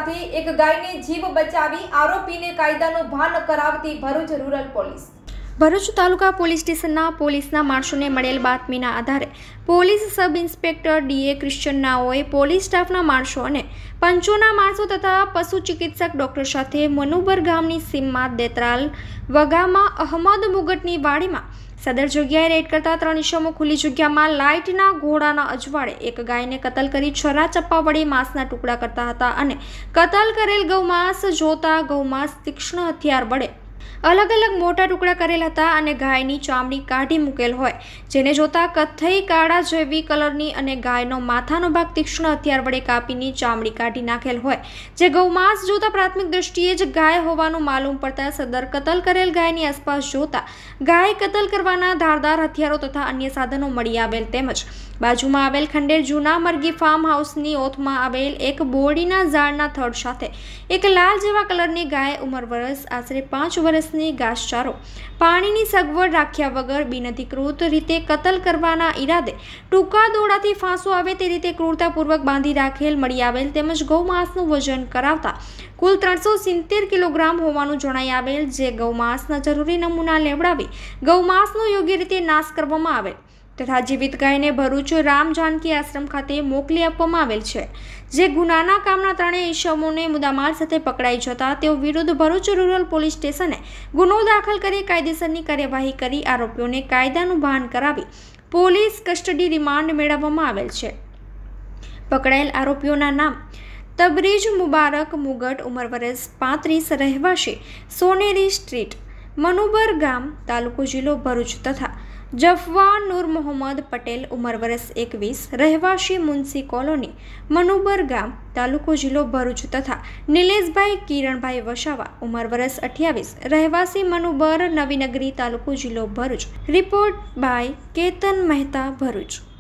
સાથે એક ગાયને જીવ બચાવી આરોપીને કાયદાનું ભાન કરાવતી Bharuch rural police. Bharuch taluka police સ્ટેશનના પોલીસના માણસોને મળેલ બાતમીના આધારે police sub inspector DA Christian નાઓએ પોલીસ સ્ટાફના માણસો અને પંચોના માણસો તથા પશુ ચિકિત્સક ડોક્ટર સાથે મનુબર ગામની સીમમાં દેતરાલ વગામાં અહમદ મુગટની વાડીમાં સદર જગ્યાએ રેડ કરતા 3 ઇસમો ખુલ્લી જગ્યામાં લાઇટના ઘોડાના અજવાળે એક ગાયને કતલ કરી છરા ચપ્પા વડે માંસના ટુકડા કરતા હતા અને કતલ કરેલ ગૌમાંસ જોતા ગૌમાંસ તીક્ષ્ણ હથિયાર વડે અલગ અલગ મોટા ટુકડા કરેલ હતા અને ગાયની ચામડી કાઢી મૂકેલ હોય જેને જોતા કથ્થઈ કાળા જેવી કલરની અને ગાયનો માથાનો ભાગ તીક્ષ્ણ હથિયાર વડે કાપીની ચામડી કાઢી નાખેલ હોય જે ગૌમાંસ જોતા પ્રાથમિક દ્રષ્ટિએ જ ગાય હોવાનું માલુમ પડતા સદર કતલ કરેલ ગાયની આસપાસ જોતા ગાય કતલ કરવાના ધારદાર હથિયારો તથા અન્ય સાધનો મળી આવેલ તેમજ બાજુમાં આવેલ ખંડેર જૂના મરઘી ફાર્મ હાઉસની ઓથમાં આવેલ એક બોરડીના ઝાડના થડ સાથે એક લાલ જેવા કલરની ગાય ઉંમર વર્ષ આશરે 5 વર્ષની ઘાસચારો પાણીની સગવડ રાખ્યા વગર બિનઅધિકૃત રીતે કતલ કરવાના ઈરાદે ટૂંકા દોડાથી ફાંસો આવે તે રીતે ક્રૂરતાપૂર્વક બાંધી રાખેલ મળી આવેલ તેમજ ગૌમાંસનું વજન કરાવતા કુલ 370 કિલોગ્રામ હોવાનું જણાઈ આવેલ જે ગૌમાંસના જરૂરી નમૂના લેવડાવી ગૌમાંસનો યોગ્ય રીતે નાશ કરવામાં આવેલ તથા જીવિત ગાયને ભરૂચ રામ જાનકી આશ્રમ ખાતે મોકલી આપવામાં આવેલ છે જે ગુનાના કામના 3 ઇસમોને મુદ્દામાલ સાથે પકડાઈ જતા તેઓ વિરુદ્ધ ભરૂચ રૂરલ પોલીસ સ્ટેશને ગુનો દાખલ કરી કાયદેસરની કાર્યવાહી કરી આરોપીઓને કાયદાનું ભાન કરાવી પોલીસ કસ્ટડી રિમાન્ડ મેળવવામાં આવેલ છે। પકડાયેલ આરોપીઓના નામ તબરીજ મુબારક મુગટ ઉંમર વર્ષ 35 રહેવાસી સોનેરી સ્ટ્રીટ મનુબર ગામ તાલુકો જિલ્લો ભરૂચ તથા જફવા નૂર મોહમ્મદ પટેલ ઉંમર વર્ષ 21 રહેવાસી મુનસી કોલોની મનુબર ગામ તાલુકો જિલ્લો ભરૂચ તથા નિલેશભાઈ કિરણભાઈ વસાવા ઉંમર વર્ષ 28 રહેવાસી મનુબર નવીનગરી તાલુકો જિલ્લો ભરૂચ। Report by Ketan Mehta Bharuch.